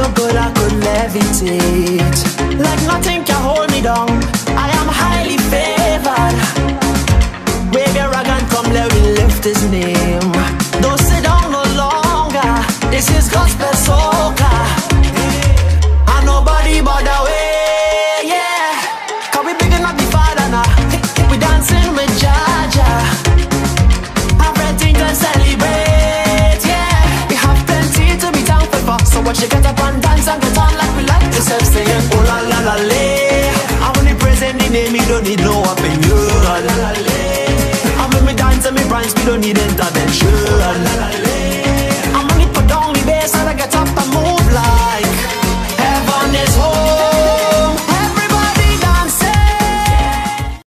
so good I could levitate. Like nothing can hold me down, I am highly favored. Wave your rag and come, let me lift his name.